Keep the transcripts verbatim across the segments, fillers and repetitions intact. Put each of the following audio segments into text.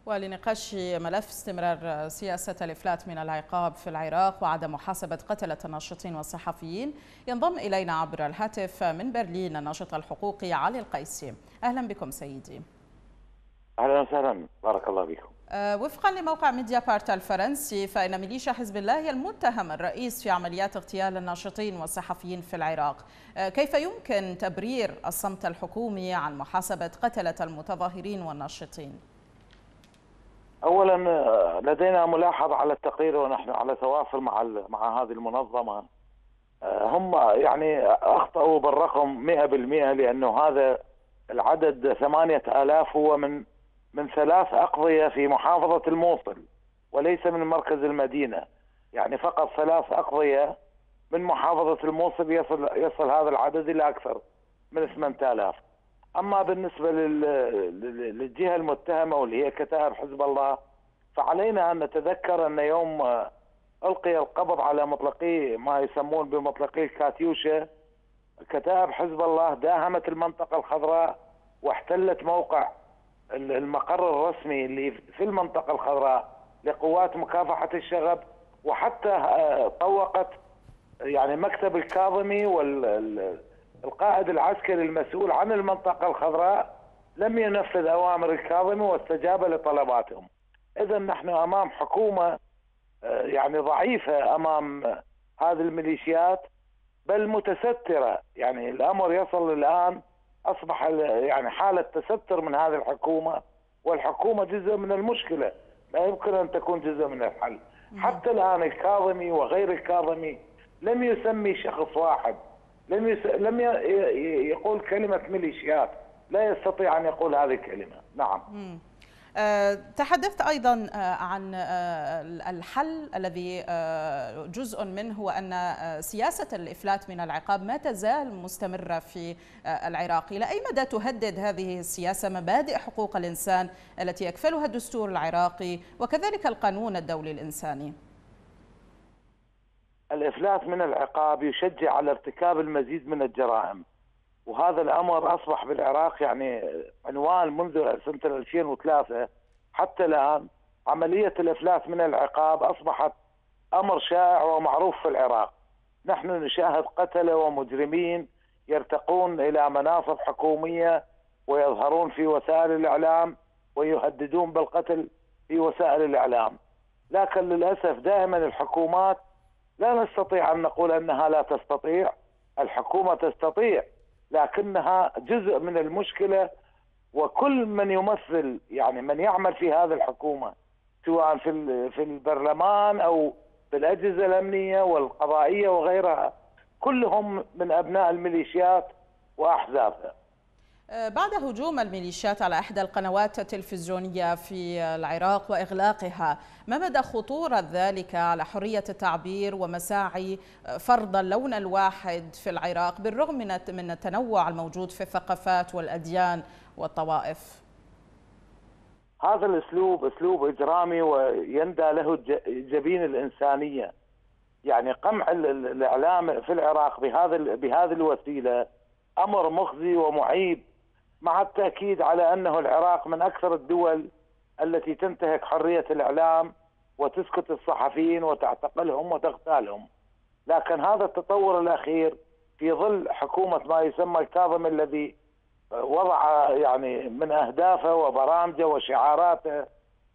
ولنقاش ملف استمرار سياسة الإفلات من العقاب في العراق وعدم محاسبة قتلة الناشطين والصحفيين، ينضم إلينا عبر الهاتف من برلين الناشط الحقوقي علي القيسي. أهلا بكم سيدي. أهلا وسهلا، بارك الله بكم. وفقا لموقع ميديا بارت الفرنسي، فإن ميليشيا حزب الله هي المتهم الرئيس في عمليات اغتيال الناشطين والصحفيين في العراق. كيف يمكن تبرير الصمت الحكومي عن محاسبة قتلة المتظاهرين والناشطين؟ اولا لدينا ملاحظه على التقرير، ونحن على تواصل مع مع هذه المنظمه. هم يعني اخطاوا بالرقم مئة بالمئة، لانه هذا العدد ثمانية آلاف هو من من ثلاث اقضيه في محافظه الموصل وليس من مركز المدينه، يعني فقط ثلاث اقضيه من محافظه الموصل يصل يصل هذا العدد الى اكثر من ثمانية آلاف. أما بالنسبة للجهة المتهمة واللي هي كتائب حزب الله، فعلينا أن نتذكر أن يوم ألقي القبض على مطلقي ما يسمون بمطلقي الكاتيوشا، كتائب حزب الله داهمت المنطقة الخضراء واحتلت موقع المقر الرسمي اللي في المنطقة الخضراء لقوات مكافحة الشغب، وحتى طوقت يعني مكتب الكاظمي وال القائد العسكري المسؤول عن المنطقة الخضراء لم ينفذ أوامر الكاظمي واستجاب لطلباتهم. إذا نحن أمام حكومة يعني ضعيفة أمام هذه الميليشيات، بل متسترة. يعني الأمر يصل الآن أصبح يعني حالة تستر من هذه الحكومة، والحكومة جزء من المشكلة، لا يمكن أن تكون جزء من الحل. حتى الآن الكاظمي وغير الكاظمي لم يسمي شخص واحد، لم يس... لم ي... يقول كلمة ميليشيات، لا يستطيع أن يقول هذه الكلمة. نعم. مم. أه تحدثت أيضا عن الحل الذي جزء منه هو أن سياسة الإفلات من العقاب ما تزال مستمرة في العراق. إلى أي مدى تهدد هذه السياسة مبادئ حقوق الإنسان التي يكفلها الدستور العراقي وكذلك القانون الدولي الإنساني؟ الإفلات من العقاب يشجع على ارتكاب المزيد من الجرائم، وهذا الأمر أصبح بالعراق يعني عنوان منذ سنة ألفين وثلاثة حتى الآن. عملية الإفلات من العقاب أصبحت أمر شائع ومعروف في العراق. نحن نشاهد قتلة ومجرمين يرتقون إلى مناصب حكومية ويظهرون في وسائل الإعلام ويهددون بالقتل في وسائل الإعلام، لكن للأسف دائما الحكومات لا نستطيع أن نقول أنها لا تستطيع. الحكومة تستطيع، لكنها جزء من المشكلة، وكل من يمثل يعني من يعمل في هذه الحكومة سواء في في البرلمان أو في الأجهزة الأمنية والقضائية وغيرها كلهم من أبناء الميليشيات وأحزابها. بعد هجوم الميليشيات على إحدى القنوات التلفزيونية في العراق وإغلاقها، ما مدى خطورة ذلك على حرية التعبير ومساعي فرض اللون الواحد في العراق بالرغم من التنوع الموجود في الثقافات والأديان والطوائف؟ هذا الأسلوب أسلوب إجرامي ويندى له جبين الإنسانية. يعني قمع الإعلام في العراق بهذا بهذه الوسيلة أمر مخزي ومعيب، مع التأكيد على أنه العراق من أكثر الدول التي تنتهك حرية الإعلام وتسكت الصحفيين وتعتقلهم وتغتالهم. لكن هذا التطور الأخير في ظل حكومة ما يسمى الكاظمي الذي وضع يعني من أهدافه وبرامجه وشعاراته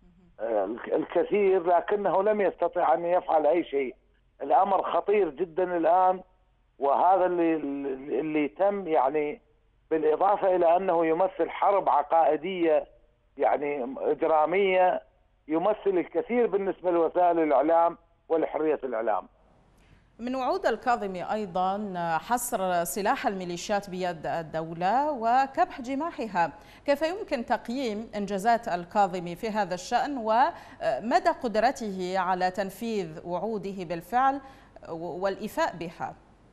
الكثير، لكنه لم يستطع أن يفعل أي شيء. الأمر خطير جدا الآن، وهذا اللي اللي تم يعني بالإضافة إلى أنه يمثل حرب عقائدية يعني إجرامية، يمثل الكثير بالنسبة لوسائل الإعلام ولحرية الإعلام. من وعود الكاظمي أيضا حصر سلاح الميليشيات بيد الدولة وكبح جماحها. كيف يمكن تقييم إنجازات الكاظمي في هذا الشأن ومدى قدرته على تنفيذ وعوده بالفعل والإيفاء بها؟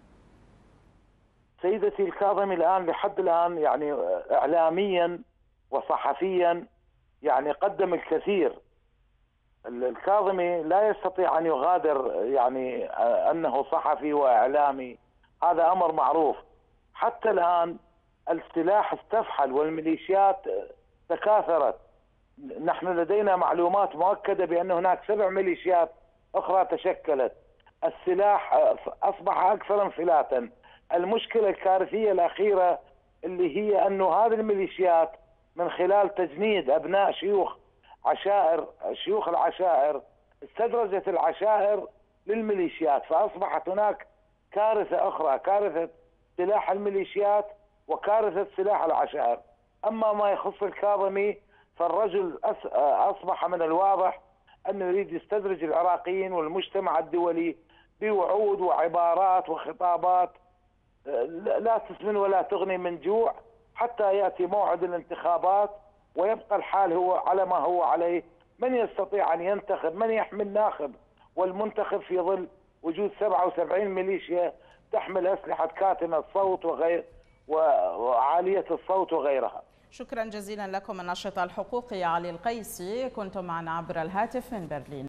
سيدتي، الكاظمي الآن لحد الآن يعني إعلاميا وصحفيا يعني قدم الكثير. الكاظمي لا يستطيع أن يغادر يعني أنه صحفي وإعلامي، هذا أمر معروف. حتى الآن السلاح استفحل والميليشيات تكاثرت، نحن لدينا معلومات مؤكدة بأن هناك سبع ميليشيات أخرى تشكلت. السلاح أصبح أكثر انفلاتا. المشكلة الكارثية الأخيرة اللي هي أنه هذه الميليشيات من خلال تجنيد أبناء شيوخ عشائر شيوخ العشائر استدرجت العشائر للميليشيات، فأصبحت هناك كارثة أخرى، كارثة سلاح الميليشيات وكارثة سلاح العشائر. أما ما يخص الكاظمي فالرجل أصبح من الواضح أنه يريد يستدرج العراقيين والمجتمع الدولي بوعود وعبارات وخطابات لا تسمن ولا تغني من جوع حتى يأتي موعد الانتخابات ويبقى الحال هو على ما هو عليه. من يستطيع أن ينتخب؟ من يحمي الناخب والمنتخب في ظل وجود سبعة وسبعين ميليشيا تحمل أسلحة كاتمة الصوت وغير وعالية الصوت وغيرها؟ شكرا جزيلا لكم الناشط الحقوقي علي القيسي، كنتم معنا عبر الهاتف من برلين.